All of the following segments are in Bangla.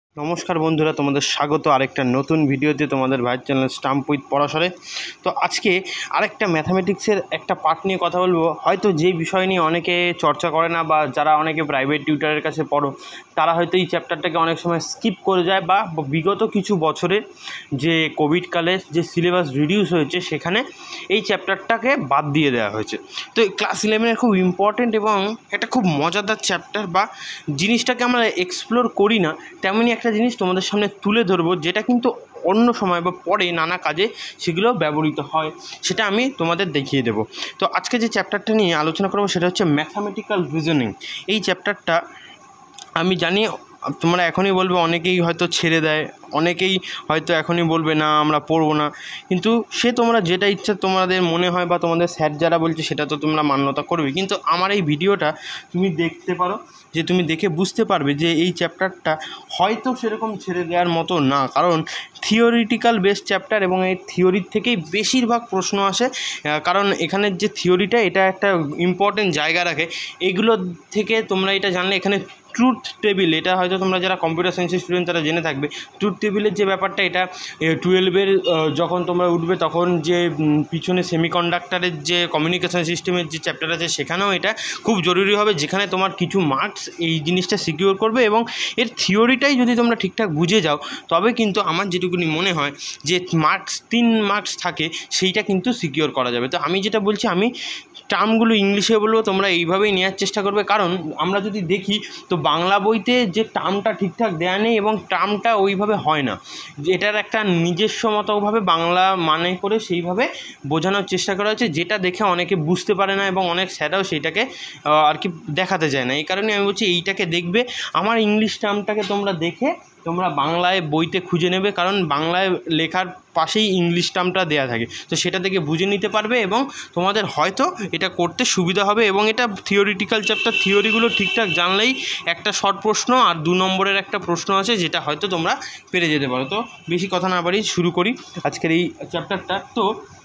নমস্কার বন্ধুরা, তোমাদের স্বাগত আরেকটা নতুন ভিডিওতে তোমাদের ভাইয়ের চ্যানেল স্টাম্প উইথ পড়াশরে। তো আজকে আরেকটা ম্যাথামেটিক্সের একটা পার্ট নিয়ে কথা বলবো। হয়তো যে বিষয় নিয়ে অনেকে চর্চা করে না, বা যারা অনেকে প্রাইভেট টিউটারের কাছে পড়ো তারা হয়তো এই চ্যাপ্টারটাকে অনেক সময় স্কিপ করে যায়, বা বিগত কিছু বছরে যে কোভিডকালে যে সিলেবাস রিডিউস হয়েছে সেখানে এই চ্যাপ্টারটাকে বাদ দিয়ে দেওয়া হয়েছে। তো ক্লাস 11-এর খুব ইম্পর্টেন্ট এবং একটা খুব মজাদার চ্যাপ্টার, বা জিনিসটাকে আমরা এক্সপ্লোর করি না তেমনই একটা জিনিস তোমাদের সামনে তুলে ধরবো, যেটা কিন্তু অন্য সময় বা পরে নানা কাজে সেগুলো ব্যবহৃত হয়, সেটা আমি তোমাদের দেখিয়ে দেবো। তো আজকে যে চ্যাপ্টারটা নিয়ে আলোচনা করবো সেটা হচ্ছে ম্যাথামেটিক্যাল রিজনিং। এই চ্যাপ্টারটা আমি জানি তোমরা এখনই বলবে, অনেকেই হয়তো ছেড়ে দেয়, অনেকেই হয়তো এখনই বলবে না আমরা পড়বো না, কিন্তু সে তোমরা যেটা ইচ্ছা তোমাদের মনে হয় বা তোমাদের স্যার যারা বলছে সেটা তো তোমরা মান্যতা করবে। কিন্তু আমার এই ভিডিওটা তুমি দেখতে পারো, যে তুমি দেখে বুঝতে পারবে যে এই চ্যাপ্টারটা হয়তো সেরকম ছেড়ে দেওয়ার মতো না, কারণ থিওরিটিক্যাল বেসড চ্যাপ্টার এবং এই থিওরির থেকেই বেশিরভাগ প্রশ্ন আসে। কারণ এখানের যে থিওরিটা এটা একটা ইম্পর্টেন্ট জায়গা রাখে। এইগুলো থেকে তোমরা এটা জানলে, এখানে ট্রুথ টেবিল, এটা হয়তো তোমরা যারা কম্পিউটার সায়েন্সের স্টুডেন্ট তারা জেনে থাকবে। ট্রুথ টেবিলের যে ব্যাপারটা, এটা 12-এর যখন তোমরা উঠবে তখন যে পিছনে সেমিকন্ডাক্টরের যে কমিউনিকেশন সিস্টেমের যে চ্যাপ্টার আছে সেখানেও এটা খুব জরুরি হবে, যেখানে তোমার কিছু মার্কস এই জিনিসটা সিকিউর করবে। এবং এর থিওরিটাই যদি তোমরা ঠিকঠাক বুঝে যাও তবে কিন্তু আমার যেটুকুনি মনে হয় যে মার্কস 3 মার্কস থাকে সেইটা কিন্তু সিকিউর করা যাবে। তো আমি যেটা বলছি, আমি টার্মগুলো ইংলিশে বলবো, তোমরা এইভাবেই নেওয়ার চেষ্টা করবে। কারণ আমরা যদি দেখি তো বাংলা বইতে যে টার্মটা ঠিকঠাক দেয়া নেই এবং টার্মটা ওইভাবে হয় না, এটার একটা নিজস্ব মতোভাবে বাংলা মানে করে সেইভাবে বোঝানোর চেষ্টা করা হচ্ছে, যেটা দেখে অনেকে বুঝতে পারে না এবং অনেক স্যারাও সেইটাকে আর কি দেখাতে যায় না। এই কারণে আমি বলছি এইটাকে দেখবে, আমার ইংলিশ টার্মটাকে তোমরা দেখে তোমরা বাংলায় বইতে খুঁজে নেবে, কারণ বাংলায় লেখার পাশেই ইংলিশ টার্মটা দেওয়া থাকে, তো সেটা থেকে বুঝে নিতে পারবে এবং তোমাদের হয়তো এটা করতে সুবিধা হবে। এবং এটা থিওরিটিক্যাল চ্যাপ্টার, থিওরিগুলো ঠিকঠাক জানলেই একটা শর্ট প্রশ্ন আর 2 নম্বরের একটা প্রশ্ন আছে, যেটা হয়তো তোমরা পেরে যেতে পারো। তো বেশি কথা না বাড়িয়ে শুরু করি আজকের এই চ্যাপ্টারটা। তো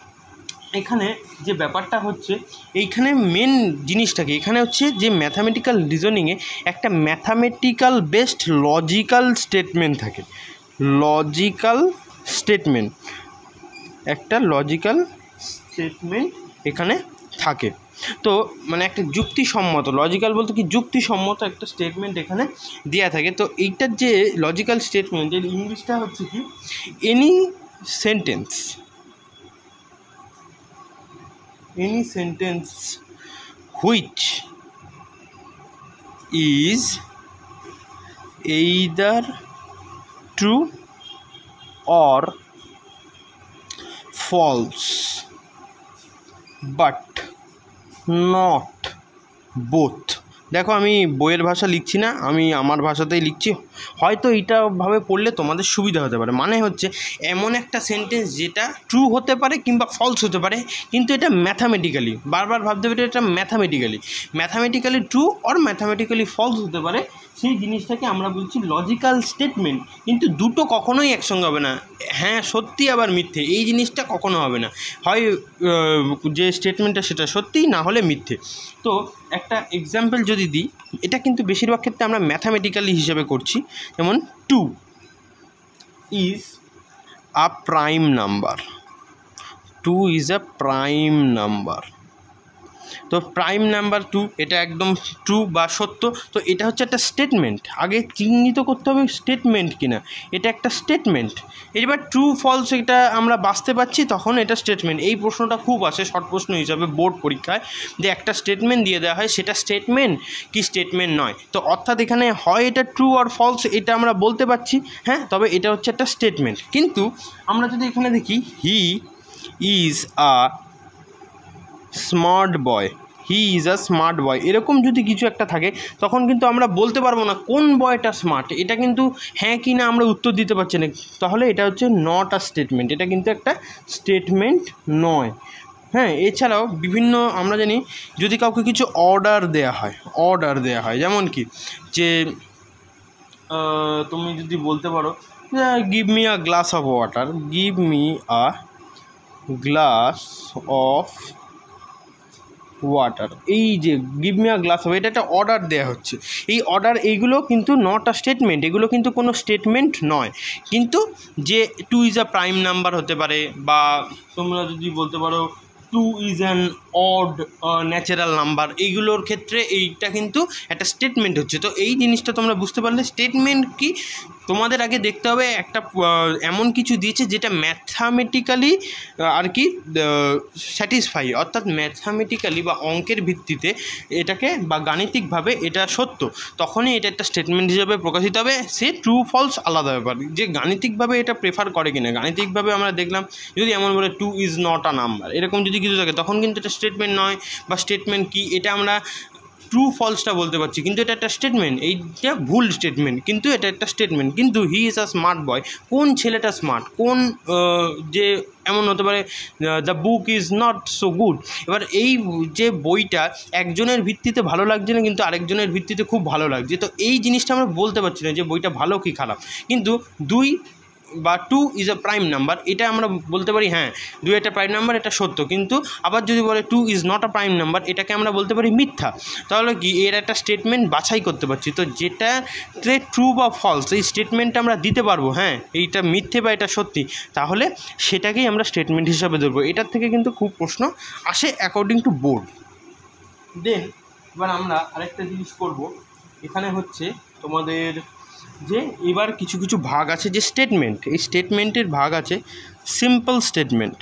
এখানে যে ব্যাপারটা হচ্ছে, এইখানে মেন জিনিসটাকে এখানে হচ্ছে যে ম্যাথামেটিক্যাল রিজনিংয়ে একটা ম্যাথামেটিক্যাল বেসড লজিক্যাল স্টেটমেন্ট থাকে। লজিক্যাল স্টেটমেন্ট, একটা লজিক্যাল স্টেটমেন্ট এখানে থাকে। তো মানে একটা যুক্তিসম্মত, লজিক্যাল বলতে কি যুক্তিসম্মত একটা স্টেটমেন্ট এখানে দেওয়া থাকে। তো এইটার যে লজিক্যাল স্টেটমেন্ট এর ইংলিশটা হচ্ছে কি, any sentence which is either true or false but not both। দেখো, আমি বইয়ের ভাষা লিখছি না, আমি আমার ভাষাতেই লিখছি। হয়তো এইটা ভাবে পড়লে তোমাদের সুবিধা হতে পারে। মানে হচ্ছে এমন একটা সেন্টেন্স যেটা ট্রু হতে পারে কিংবা ফলস হতে পারে, কিন্তু এটা ম্যাথামেটিক্যালি, বারবার ভাবতে হবে এটা mathematically true or mathematically false হতে পারে, সেই জিনিসটাকে আমরা বলছি লজিক্যাল স্টেটমেন্ট। কিন্তু দুটো কখনোই একসঙ্গে হবে না, হ্যাঁ সত্যি আবার মিথ্যে, এই জিনিসটা কখনো হবে না। হয় যে স্টেটমেন্টটা সেটা সত্যি, না হলে মিথ্যে। তো একটা এক্সাম্পল যদি দিই, এটা কিন্তু বেশিরভাগ ক্ষেত্রে আমরা ম্যাথামেটিক্যালি হিসেবে করছি। যেমন 2 is a prime number, 2 is a prime number. তো প্রাইম নাম্বার 2 এটা একদম ট্রু বা সত্য। তো এটা হচ্ছে একটা স্টেটমেন্ট, আগে চিহ্নিত করতে হবে স্টেটমেন্ট কিনা, এটা একটা স্টেটমেন্ট। এবার ট্রু ফলস এটা আমরা বাছতে পারছি, তখন এটা স্টেটমেন্ট। এই প্রশ্নটা খুব আসে শর্ট প্রশ্ন হিসাবে বোর্ড পরীক্ষায়, যে একটা স্টেটমেন্ট দিয়ে দেওয়া হয়, সেটা স্টেটমেন্ট কি স্টেটমেন্ট নয়। তো অর্থাৎ এখানে হয় এটা ট্রু আর ফলস, এটা আমরা বলতে পারছি, হ্যাঁ, তবে এটা হচ্ছে একটা স্টেটমেন্ট। কিন্তু আমরা যদি এখানে দেখি, he is a smart boy, he is a smart boy, এরকম যদি কিছু একটা থাকে, তখন কিন্তু আমরা বলতে পারবো না কোন বয়টা স্মার্ট। এটা কিন্তু হ্যাঁ কি না আমরা উত্তর দিতে পারছি না, তাহলে এটা হচ্ছে নট আ স্টেটমেন্ট, এটা কিন্তু একটা স্টেটমেন্ট নয়। হ্যাঁ, এছাড়াও বিভিন্ন আমরা জানি, যদি কাউকে কিছু অর্ডার দেয়া হয়, যেমন কি যে তুমি যদি বলতে পারো give me a glass of water, give me a glass of water, এই যে give me a glass of, এটা একটা অর্ডার দেওয়া হচ্ছে। এই অর্ডার এইগুলো কিন্তু নট আ স্টেটমেন্ট, এগুলো কিন্তু কোনো স্টেটমেন্ট নয়। কিন্তু যে 2 ইজ আ প্রাইম নাম্বার হতে পারে, বা তোমরা যদি বলতে পারো 2 is an odd natural number, এইগুলোর ক্ষেত্রে এইটা কিন্তু একটা স্টেটমেন্ট হচ্ছে। তো এই জিনিসটা তোমরা বুঝতে পারলে স্টেটমেন্ট কি তোমাদের আগে দেখতে হবে একটা এমন কিছু দিয়েছে যেটা ম্যাথামেটিক্যালি আর কি স্যাটিসফাই, অর্থাৎ ম্যাথামেটিক্যালি বা অঙ্কের ভিত্তিতে এটাকে বা গাণিতিকভাবে এটা সত্য, তখনই এটা একটা স্টেটমেন্ট হিসেবে প্রকাশিত হবে। সে ট্রু ফলস আলাদা ব্যাপার, যে গাণিতিকভাবে এটা প্রেফার করে কিনা। গাণিতিকভাবে আমরা দেখলাম যদি এমন বলে 2 ইজ নট আ নাম্বার, এরকম যদি কিছু থাকে তখন কিন্তু এটা স্টেটমেন্ট নয়। বা স্টেটমেন্ট কি, এটা আমরা ট্রু ফলসটা বলতে পারছি, কিন্তু এটা একটা স্টেটমেন্ট, এইটা ভুল স্টেটমেন্ট, কিন্তু এটা একটা স্টেটমেন্ট। কিন্তু হি ইজ আ স্মার্ট বয়, কোন ছেলেটা স্মার্ট, কোন যে এমন হতে পারে the book is not so good. এবার এই যে বইটা একজনের ভিত্তিতে ভালো লাগছে না, কিন্তু আরেকজনের ভিত্তিতে খুব ভালো লাগছে, তো এই জিনিসটা আমরা বলতে পারছি না যে বইটা ভালো কি খারাপ। কিন্তু 2 বা 2 ইজ আ প্রাইম নাম্বার, এটা আমরা বলতে পারি হ্যাঁ 2 একটা প্রাইম নাম্বার, এটা সত্য। কিন্তু আবার যদি বলে 2 is not a prime number, এটাকে আমরা বলতে পারি মিথ্যা। তাহলে কি এর একটা স্টেটমেন্ট বাছাই করতে পারছি, তো যেটাতে ট্রু বা ফলস এই স্টেটমেন্টটা আমরা দিতে পারবো, হ্যাঁ এইটা মিথ্যে বা এটা সত্যি, তাহলে সেটাকেই আমরা স্টেটমেন্ট হিসাবে ধরবো। এটার থেকে কিন্তু খুব প্রশ্ন আসে অ্যাকর্ডিং টু বোর্ড। দেন এবার আমরা আরেকটা জিনিস করব, এখানে হচ্ছে তোমাদের যে এবার কিছু কিছু ভাগ আছে যে স্টেটমেন্ট, এই স্টেটমেন্টের ভাগ আছে simple statement.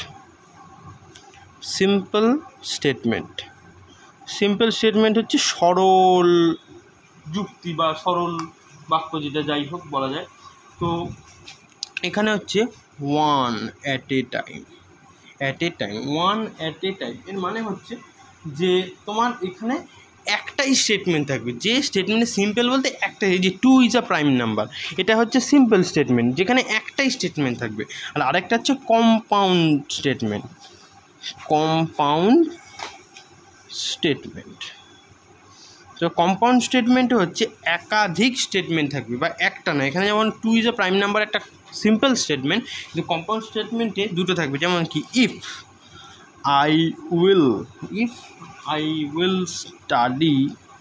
Simple statement, simple statement হচ্ছে সরল যুক্তি বা সরল বাক্য, যেটা যাই হোক বলা যায়। তো এখানে হচ্ছে one at a time, at a time, one at a time, এর মানে হচ্ছে যে তোমার এখানে একটাই স্টেটমেন্ট থাকবে। যে স্টেটমেন্টে সিম্পল বলতে একটাই, যে 2 ইজ আ প্রাইম নাম্বার, এটা হচ্ছে সিম্পল স্টেটমেন্ট যেখানে একটাই স্টেটমেন্ট থাকবে। আর আরেকটা হচ্ছে কম্পাউন্ড স্টেটমেন্ট, কম্পাউন্ড স্টেটমেন্ট। তো কম্পাউন্ড স্টেটমেন্ট হচ্ছে একাধিক স্টেটমেন্ট থাকবে বা একটা না। এখানে যেমন 2 ইজ আ প্রাইম নাম্বার একটা সিম্পল স্টেটমেন্ট, কিন্তু কম্পাউন্ড স্টেটমেন্টে দুটো থাকবে, যেমন কি if I will, if I will study,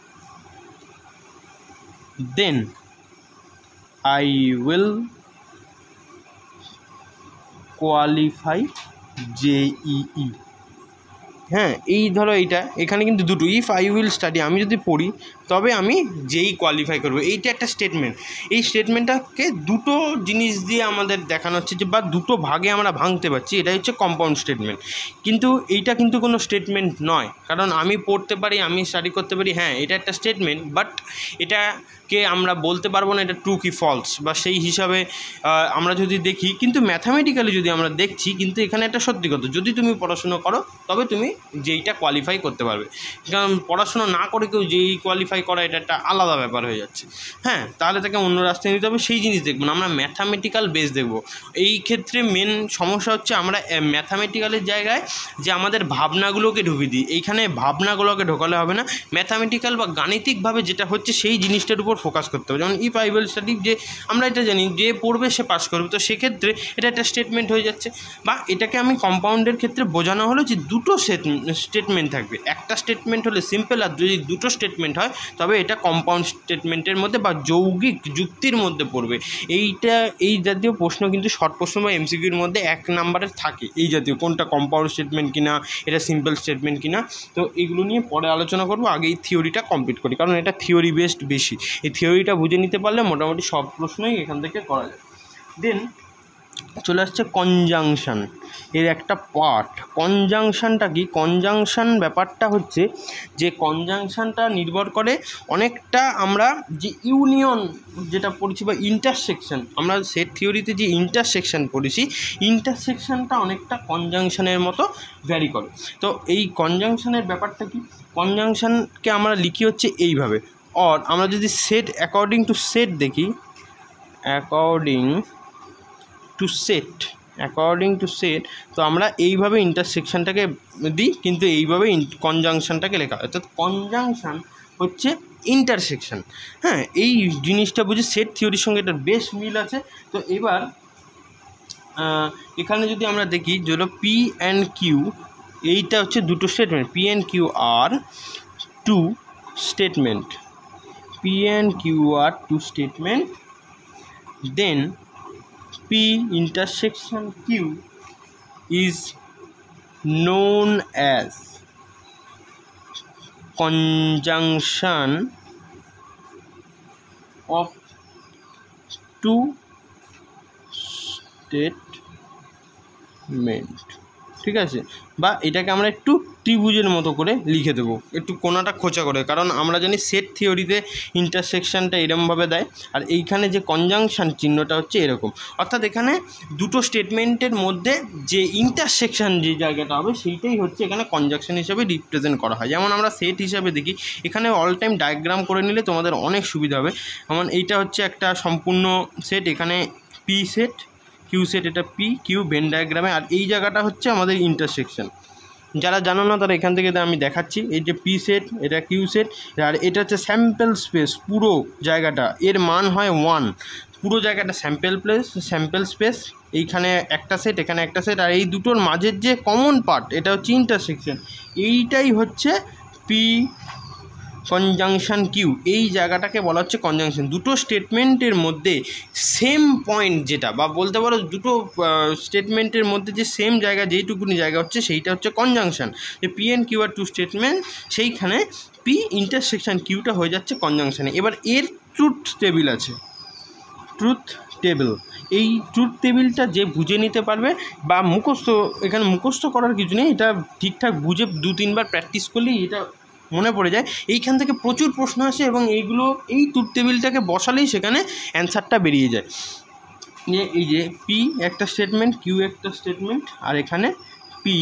then I will qualify JEE। হ্যাঁ এই ধরো এইটা, এখানে কিন্তু দুটো, ইফ আই উইল স্টাডি, আমি যদি পড়ি তবে আমি যেই কোয়ালিফাই করবো, এইটা একটা স্টেটমেন্ট। এই স্টেটমেন্টটাকে দুটো জিনিস দিয়ে আমাদের দেখানো হচ্ছে যে, বা দুটো ভাগে আমরা ভাঙতে পারছি, এটাই হচ্ছে কম্পাউন্ড স্টেটমেন্ট। কিন্তু এইটা কিন্তু কোনো স্টেটমেন্ট নয়, কারণ আমি পড়তে পারি, আমি স্টাডি করতে পারি, হ্যাঁ এটা একটা স্টেটমেন্ট, বাট এটাকে আমরা বলতে পারবো না এটা ট্রু কি ফলস, বা সেই হিসাবে আমরা যদি দেখি, কিন্তু ম্যাথামেটিক্যালি যদি আমরা দেখছি, কিন্তু এখানে একটা সত্যি কথা, যদি তুমি পড়াশুনো করো তবে তুমি যেইটা কোয়ালিফাই করতে পারবে। কারণ পড়াশোনা না করে কেউ যেই কোয়ালিফাই করা, এটা একটা আলাদা ব্যাপার হয়ে যাচ্ছে। হ্যাঁ তাহলে তাকে অন্য রাস্তায় নিতে হবে, সেই জিনিস দেখবো না, আমরা ম্যাথামেটিক্যাল বেস দেখবো। এই ক্ষেত্রে মেন সমস্যা হচ্ছে আমরা ম্যাথামেটিক্যালের জায়গায় যে আমাদের ভাবনাগুলোকে ঢুকিয়ে দিই, এইখানে ভাবনাগুলোকে ঢোকালে হবে না, ম্যাথামেটিক্যাল বা গাণিতিকভাবে যেটা হচ্ছে সেই জিনিসটার উপর ফোকাস করতে হবে। যেমন ইফ আই উইল স্টাডি, যে আমরা এটা জানি যে পড়বে সে পাস করবে, তো সেক্ষেত্রে এটা একটা স্টেটমেন্ট হয়ে যাচ্ছে। বা এটাকে আমি কম্পাউন্ডের ক্ষেত্রে বোঝানো হলো যে দুটো স্টেটমেন্ট থাকবে, একটা স্টেটমেন্ট হলে সিম্পল, আর যদি দুটো স্টেটমেন্ট হয় তবে এটা কম্পাউন্ড স্টেটমেন্টের মধ্যে বা যৌগিক যুক্তির মধ্যে পড়বে। এইটা এই জাতীয় প্রশ্ন কিন্তু শর্ট প্রশ্ন বা এমসিকিউর মধ্যে 1 নম্বরের থাকে, এই জাতীয় কোনটা কম্পাউন্ড স্টেটমেন্ট কিনা, এটা সিম্পল স্টেটমেন্ট কিনা। তো এগুলো নিয়ে পরে আলোচনা করবো, আগে এই থিওরিটা কমপ্লিট করি, কারণ এটা থিওরি বেসড বেশি। এই থিওরিটা বুঝে নিতে পারলে মোটামুটি সব প্রশ্নই এখান থেকে করা যায়। দেন চলে আসছে কনজাংশন, এর একটা পার্ট। কনজাংশনটা কি? কনজাংশন ব্যাপারটা হচ্ছে যে কনজাংশনটা নির্ভর করে অনেকটা আমরা যে ইউনিয়ন যেটা পড়েছি বা ইন্টারসেকশন, আমরা সেট থিওরিতে যে ইন্টারসেকশন পড়েছি, ইন্টারসেকশনটা অনেকটা কনজাংশনের মতো ভ্যারি করে। তো এই কনজাংশনের ব্যাপারটা কি? কনজাংশনকে আমরা লিখি হচ্ছে এইভাবে, অর আমরা যদি সেট অ্যাকর্ডিং টু সেট দেখি, অ্যাকর্ডিং টু সেট, তো আমরা এইভাবে ইন্টারসেকশনটাকে দিই, কিন্তু এইভাবে কনজাংশনটাকে লেখা হয়। অর্থাৎ কনজাংশন হচ্ছে ইন্টারসেকশন। হ্যাঁ এই জিনিসটা বুঝি সেট থিওরির সঙ্গে এটার বেশ মিল আছে। তো এবার এখানে যদি আমরা দেখি, যেগুলো পি অ্যান্ড কিউ, এইটা হচ্ছে দুটো statement, P and Q are two statement, P and Q are two statement, then P intersection Q is known as conjunction of two statement, ঠিক আছে, বা এটাকে আমরা একটু ত্রিভুজের মতো করে লিখে দেবো, একটু কোনাটা খোঁচা করে, কারণ আমরা জানি সেট থিওরিতে ইন্টারসেকশনটা এরমভাবে দেয়, আর এইখানে যে কনজাংশন চিহ্নটা হচ্ছে এরকম, অর্থাৎ এখানে দুটো স্টেটমেন্টের মধ্যে যে ইন্টারসেকশন যে জায়গাটা হবে সেইটাই হচ্ছে এখানে কনজাংশন হিসাবে রিপ্রেজেন্ট করা হয়। যেমন আমরা সেট হিসাবে দেখি, এখানে অল টাইম ডায়াগ্রাম করে নিলে তোমাদের অনেক সুবিধা হবে। যেমন এইটা হচ্ছে একটা সম্পূর্ণ সেট, এখানে পি সেট কিউ সেট, এটা পি কিউ ভেন ডায়াগ্রামে, আর এই জায়গাটা হচ্ছে আমাদের ইন্টারসেকশন। যারা জানো না তারা এখান থেকে আমি দেখাচ্ছি, এই যে পি সেট, এটা কিউ সেট, আর এটা হচ্ছে স্যাম্পল স্পেস, পুরো জায়গাটা এর মান হয় 1, পুরো জায়গাটা স্যাম্পল স্পেস, এইখানে একটা সেট, এখানে একটা সেট, আর এই দুটোর মাঝের যে কমন পার্ট এটা হচ্ছে ইন্টারসেকশন, এইটাই হচ্ছে পি কনজাংশন কিউ, এই জায়গাটাকে বলা হচ্ছে কনজাংশন। দুটো স্টেটমেন্টের মধ্যে সেম পয়েন্ট যেটা, বা বলতে পারো দুটো স্টেটমেন্টের মধ্যে যে সেম জায়গা, যেইটুকুনি জায়গা হচ্ছে সেইটা হচ্ছে কনজাংশন। যে P and Q are two statement, সেইখানে পি ইন্টারসেকশন কিউটা হয়ে যাচ্ছে কনজাংশনে। এবার এর ট্রুথ টেবিল আছে, ট্রুথ টেবিল, এই ট্রুথ টেবিলটা যে বুঝে নিতে পারবে, বা মুখস্থ, এখানে মুখস্থ করার কিছু নেই, এটা ঠিকঠাক বুঝে 2-3 বার প্র্যাকটিস করলেই এটা মনে পড়ে যায়। এইখান থেকে প্রচুর প্রশ্ন আসে এবং এইগুলো এই ট্রুথ টেবিলটাকে বসালেই সেখানে অ্যান্সারটা বেরিয়ে যায়। এই যে পি একটা স্টেটমেন্ট, কিউ একটা স্টেটমেন্ট, আর এখানে পি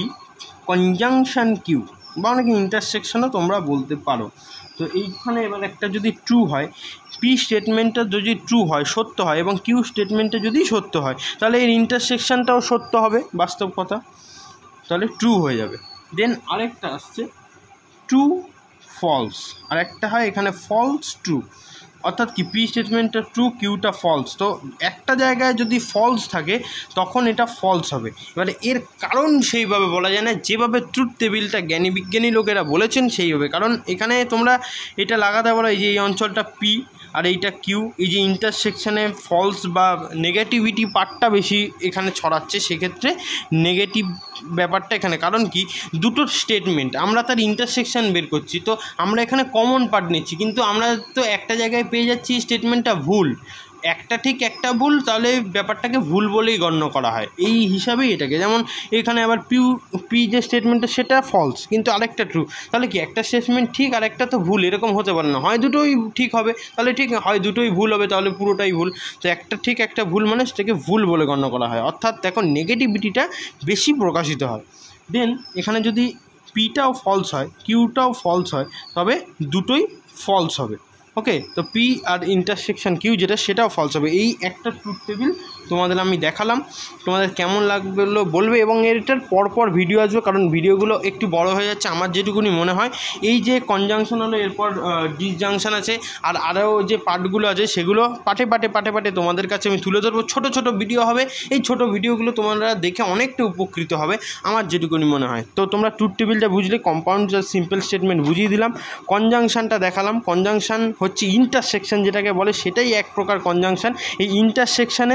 কনজাংশন কিউ, বা অনেকে ইন্টারসেকশনও তোমরা বলতে পারো। তো এইখানে এবার একটা যদি ট্রু হয়, পি স্টেটমেন্টটা যদি ট্রু হয়, সত্য হয়, এবং কিউ স্টেটমেন্টটা যদি সত্য হয়, তাহলে এর ইন্টারসেকশনটাও সত্য হবে, বাস্তব কথা, তাহলে ট্রু হয়ে যাবে। দেন আরেকটা আসছে ট্রু ফলস, আর একটা হয় এখানে ফলস ট্রু, অর্থাৎ কি পি স্টেটমেন্টটা ট্রু, কিউটা ফলস। তো একটা জায়গায় যদি ফলস থাকে তখন এটা ফলস হবে। এবারে এর কারণ সেইভাবে বলা যায় না, যেভাবে ট্রুথ টেবিলটা বিজ্ঞানী লোকেরা বলেছেন সেইভাবে, কারণ এখানে তোমরা এটা লাগাতে পারো, এই যে এই অঞ্চলটা পি আর এইটা কিউ, এই যে ইন্টারসেকশানে ফলস বা নেগেটিভিটি পার্টটা বেশি এখানে ছড়াচ্ছে, সেক্ষেত্রে নেগেটিভ ব্যাপারটা এখানে। কারণ কি, দুটো স্টেটমেন্ট আমরা তার ইন্টারসেকশন বের করছি, তো আমরা এখানে কমন পার্ট নিচ্ছি, কিন্তু আমরা তো একটা জায়গায় পেয়ে যাচ্ছি স্টেটমেন্টটা ভুল, একটা ঠিক একটা ভুল, তাহলে ব্যাপারটাকে ভুল বলেই গণ্য করা হয়, এই হিসাবেই এটাকে। যেমন এখানে আবার পি যে স্টেটমেন্টটা সেটা ফলস, কিন্তু আরেকটা ট্রু, তাহলে কি একটা স্টেটমেন্ট ঠিক আর একটা তো ভুল, এরকম হতে পারে না, হয় দুটোই ঠিক হবে তাহলে ঠিক, হয় দুটোই ভুল হবে তাহলে পুরোটাই ভুল। তো একটা ঠিক একটা ভুল মানে সেটাকে ভুল বলে গণ্য করা হয়, অর্থাৎ দেখো নেগেটিভিটিটা বেশি প্রকাশিত হয়। দেন এখানে যদি পিটাও ফলস হয়, কিউটাও ফলস হয়, তবে দুটোই ফলস হবে। ওকে, তো পি আর ইন্টারসেকশন কিউ যেটা, সেটাও ফলস হবে। এই একটা ট্রুথ টেবিল তোমাদের আমি দেখালাম, তোমাদের কেমন লাগলো বলবে, এবং এটার পরপর ভিডিও আসবে, কারণ ভিডিওগুলো একটু বড় হয়ে যাচ্ছে আমার যেটুকুনি মনে হয়। এই যে কনজাংশন হলো, এরপর ডিসজাংশন আছে, আর আরও যে পার্টগুলো আছে সেগুলো পাটে পাটে তোমাদের কাছে আমি তুলে ধরবো, ছোট ছোট ভিডিও হবে। এই ছোট ভিডিওগুলো তোমরা দেখে অনেকটা উপকৃত হবে আমার যেটুকুনি মনে হয়। তো তোমরা ট্রুথ টেবিলটা বুঝলে, কম্পাউন্ড সিম্পল স্টেটমেন্ট বুঝিয়ে দিলাম, কনজাংশনটা দেখালাম। কনজাংশন হচ্ছে ইন্টারসেকশন যেটাকে বলে, সেটাই এক প্রকার কনজাংশন। এই ইন্টারসেকশানে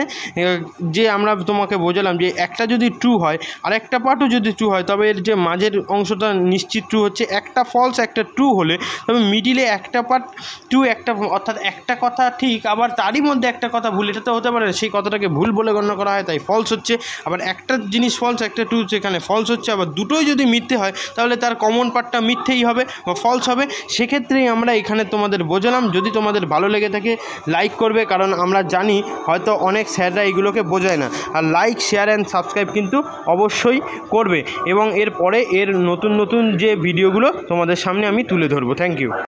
যে আমরা তোমাকে বোঝালাম যে একটা যদি ট্রু হয় আর একটা পার্টও যদি ট্রু হয়, তবে এর যে মাঝের অংশটা নিশ্চিত ট্রু হচ্ছে। একটা ফলস একটা ট্রু হলে তবে মিডিলে একটা পার্ট ট্রু, একটা, অর্থাৎ একটা কথা ঠিক আবার তারই মধ্যে একটা কথা ভুল, এটা তো হতে পারে, সেই কথাটাকে ভুল বলে গণ্য করা হয়, তাই ফলস হচ্ছে। আবার একটা জিনিস ফলস একটা ট্রু, সেখানে ফলস হচ্ছে। আবার দুটোই যদি মিথ্যে হয় তাহলে তার কমন পার্টটা মিথ্যেই হবে বা ফলস হবে। সেক্ষেত্রেই আমরা এখানে তোমাদের বোঝালাম। যদি তোমাদের ভালো লেগে থাকে লাইক করবে, কারণ আমরা জানি হয়তো অনেক স্যাররা এগুলোকে বোঝায় না। আর লাইক, শেয়ার অ্যান্ড সাবস্ক্রাইব কিন্তু অবশ্যই করবে, এবং এরপরে এর নতুন নতুন যে ভিডিওগুলো তোমাদের সামনে আমি তুলে ধরবো। Thank you.